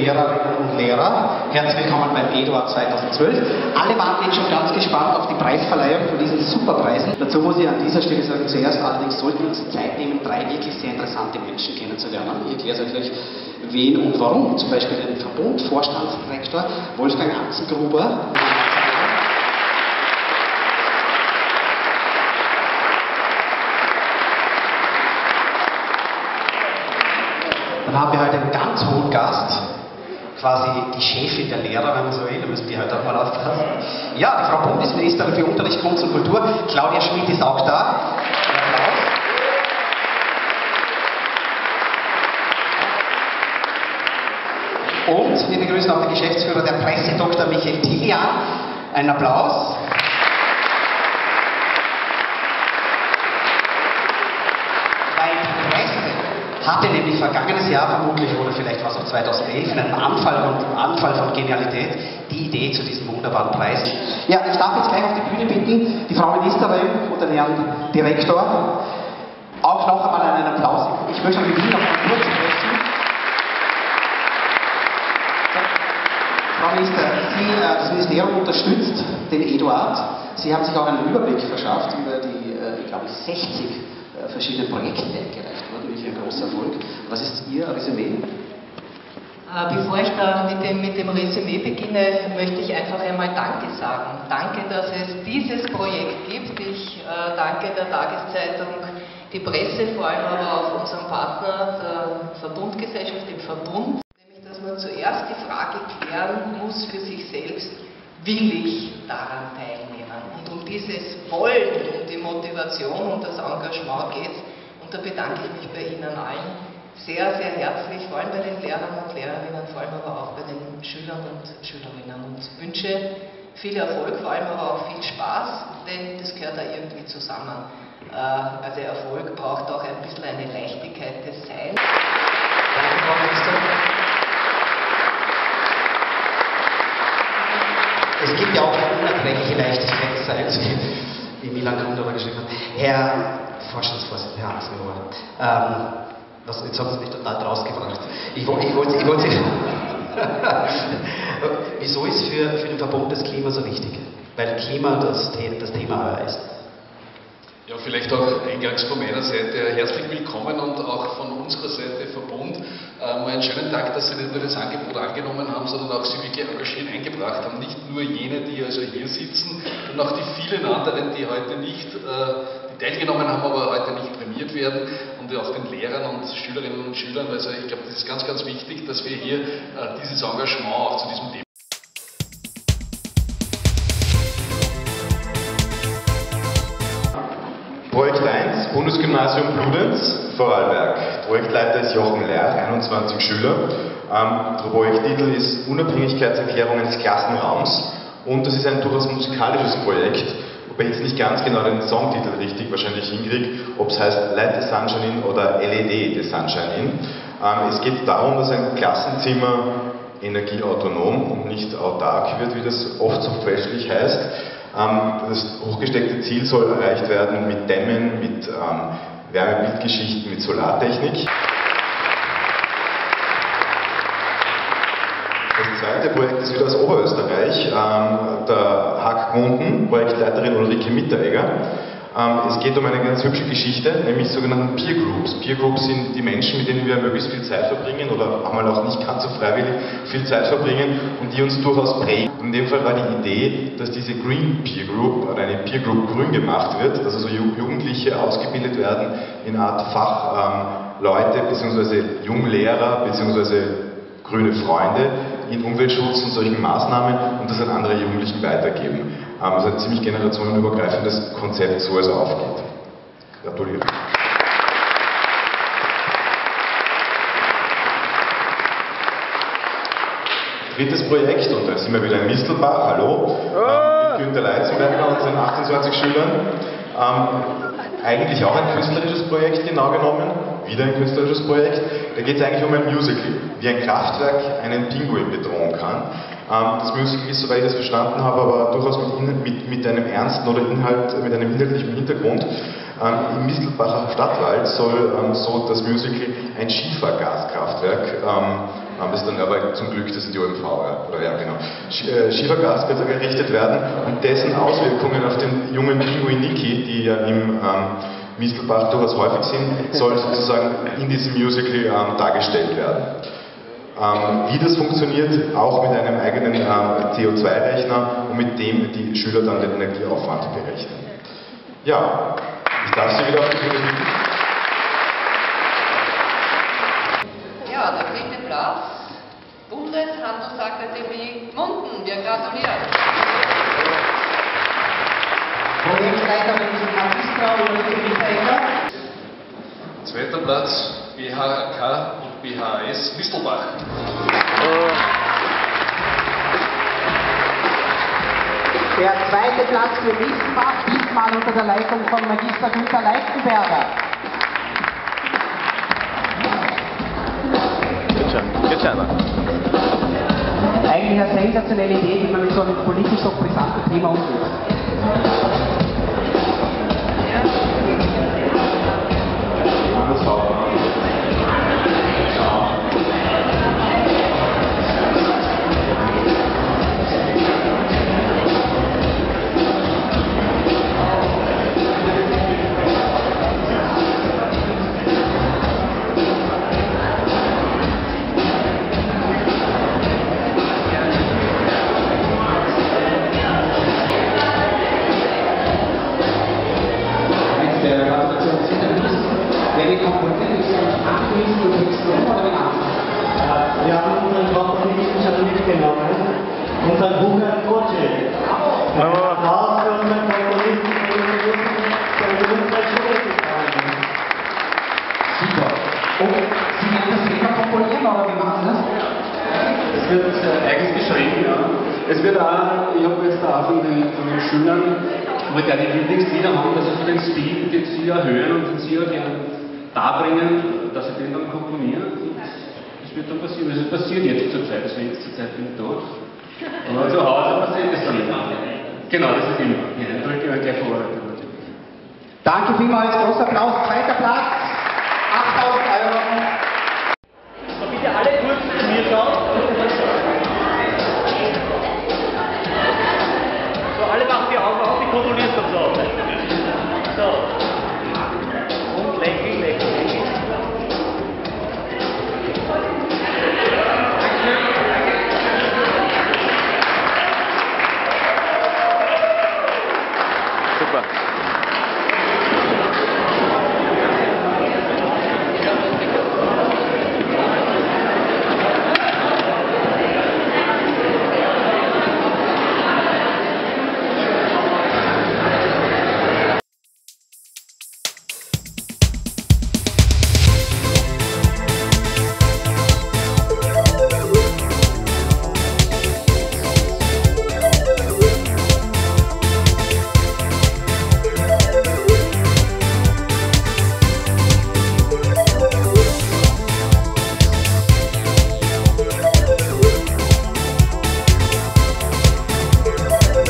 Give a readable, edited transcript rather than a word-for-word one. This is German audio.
Lehrerinnen und Lehrer. Herzlich willkommen beim Eduard 2012. Alle waren jetzt schon ganz gespannt auf die Preisverleihung von diesen Superpreisen. Dazu muss ich an dieser Stelle sagen, zuerst allerdings sollten wir uns Zeit nehmen, drei wirklich sehr interessante Menschen kennenzulernen. Ich erkläre euch gleich, wen und warum. Zum Beispiel den Verbund-Vorstandsdirektor Wolfgang Anzengruber. Dann haben wir heute einen ganz hohen Gast, quasi die Chefin der Lehrer, wenn man so will, da müssen die heute auch mal aufpassen. Ja, die Frau Bundesministerin für Unterricht, Kunst und Kultur, Claudia Schmidt ist auch da. Und wir begrüßen auch den Geschäftsführer der Presse, Dr. Michael Tilian. Einen Applaus. Hatte nämlich vergangenes Jahr vermutlich, oder vielleicht war es auch 2011, in einem Anfall von Genialität, die Idee zu diesem wunderbaren Preis. Ja, ich darf jetzt gleich auf die Bühne bitten, die Frau Ministerin und den Herrn Direktor. Auch noch einmal einen Applaus. Ich möchte mit Ihnen noch mal kurz sprechen. Frau Minister, das Ministerium unterstützt den Eduard. Sie haben sich auch einen Überblick verschafft über die, ich glaube, 60 verschiedene Projekte eingereicht wurden, wirklich ein großer Erfolg. Was ist Ihr Resümee? Bevor ich da mit dem Resümee beginne, möchte ich einfach einmal Danke sagen. Danke, dass es dieses Projekt gibt. Ich danke der Tageszeitung, die Presse, vor allem aber auch unserem Partner, der Verbundgesellschaft, dem Verbund. Nämlich, dass man zuerst die Frage klären muss für sich selbst, will ich daran teilnehmen? Und um dieses Wollen, um die Motivation und das Engagement geht es. Und da bedanke ich mich bei Ihnen allen sehr, sehr herzlich, vor allem bei den Lehrern und Lehrerinnen, vor allem aber auch bei den Schülern und Schülerinnen. Und wünsche viel Erfolg, vor allem aber auch viel Spaß, denn das gehört da irgendwie zusammen. Also Erfolg braucht auch ein bisschen eine Leichtigkeit des Seins. Danke, Frau Minister. Es gibt ja auch eine unerträgliche Leichtigkeit des Seins, wie Milan Kundera geschrieben hat. Herr Vorstandsvorsitzender, Herr Anzengruber, jetzt haben Sie mich total rausgebracht. Ich wollte wieso ist für den Verbund das Klima so wichtig? Weil Klima das Thema ist. Ja, vielleicht auch eingangs von meiner Seite herzlich willkommen und auch von unserer Seite Verbund. Mal einen schönen Tag, dass Sie nicht nur das Angebot angenommen haben, sondern auch Sie wirklich engagiert eingebracht haben. Nicht nur jene, die also hier sitzen, und auch die vielen anderen, die heute nicht die teilgenommen haben, aber heute nicht prämiert werden, und auch den Lehrern und Schülerinnen und Schülern. Also ich glaube, das ist ganz, ganz wichtig, dass wir hier dieses Engagement auch zu diesem Thema. Projekt 1, Bundesgymnasium Bludenz, Vorarlberg. Projektleiter ist Jochen Lerch, 21 Schüler. Der Projekttitel ist Unabhängigkeitserklärungen des Klassenraums, und das ist ein durchaus musikalisches Projekt, wobei ich jetzt nicht ganz genau den Songtitel richtig wahrscheinlich hinkriege, ob es heißt Light the Sunshine In oder LED the Sunshine In. Es geht darum, dass ein Klassenzimmer energieautonom und nicht autark wird, wie das oft so freshlich heißt. Das hochgesteckte Ziel soll erreicht werden mit Dämmen, mit Wärmebildgeschichten, mit Solartechnik. Das zweite Projekt ist wieder aus Oberösterreich, der Hack Gmunden, Projektleiterin Ulrike Mitteregger. Es geht um eine ganz hübsche Geschichte, nämlich sogenannten Peer Groups. Peer Groups sind die Menschen, mit denen wir möglichst viel Zeit verbringen oder einmal auch nicht ganz so freiwillig viel Zeit verbringen und die uns durchaus prägen. In dem Fall war die Idee, dass diese Green Peer Group oder eine Peer Group grün gemacht wird, dass also Jugendliche ausgebildet werden in Art Fachleute bzw. Junglehrer bzw. grüne Freunde in Umweltschutz und solchen Maßnahmen und das an andere Jugendlichen weitergeben. Also ein ziemlich generationenübergreifendes Konzept, so es aufgeht. Gratuliere. Drittes Projekt, und da sind wir wieder in Mistelbach, hallo, mit Günter Leitzenberger und seinen 28 Schülern. Eigentlich auch ein künstlerisches Projekt, genau genommen, wieder ein künstlerisches Projekt. Da geht es eigentlich um ein Musical, wie ein Kraftwerk einen Pinguin bedrohen kann. Das Musical ist, soweit ich das verstanden habe, aber durchaus mit einem ernsten oder mit einem inhaltlichen Hintergrund. Im Mistelbacher Stadtwald soll so das Musical ein Schiefergaskraftwerk Das ist dann aber zum Glück, das ist die OMV, ja. Oder ja, genau. Schiefergas wird errichtet werden und dessen Auswirkungen auf den jungen Pinguin Niki, die ja im Mistelbach durchaus häufig sind, soll sozusagen in diesem Musical dargestellt werden. Wie das funktioniert, auch mit einem eigenen CO2-Rechner und mit dem die Schüler dann den Energieaufwand berechnen. Ja, ich darf Sie wieder auf die Bühne bitten. Ja, der dritte Platz, Bundeshandelsakademie Munden. Wir gratulieren. Projektleiterin Magister Ulrike Mittaegger. Zweiter Platz, BHK und BHS Mistelbach. Der zweite Platz für Mistelbach, diesmal unter der Leitung von Magister Günther Leichenberger. Eigentlich eine sensationelle Idee, wie man mit so einem politisch so brisanten Thema umgeht. Wir haben unseren Komponisten schon mitgenommen, unseren Buchherrn Kotsche. Applaus für unseren Komponisten, der in unsere Schule gekommen ist. Super. Und Sie werden das selber komponieren, oder wie machen Sie das? Es wird eigens geschrieben, ja. Es wird auch, ich habe jetzt auch von den Schülern, wo die Lieblingslieder haben, dass sie so den Stil, den sie ja hören und den sie ja gerne darbringen, dass sie den dann komponieren. Das wird dann passieren. Das passiert jetzt zur Zeit, deswegen zurzeit bin ich da. Aber zu Hause passiert das nicht. Genau, das ist immer. Ja, dann drücke ich gleich vorbereitet natürlich. Danke vielmals, großer Applaus. Zweiter Platz, 8.000 €. Bitte alle kurz zu mir schauen.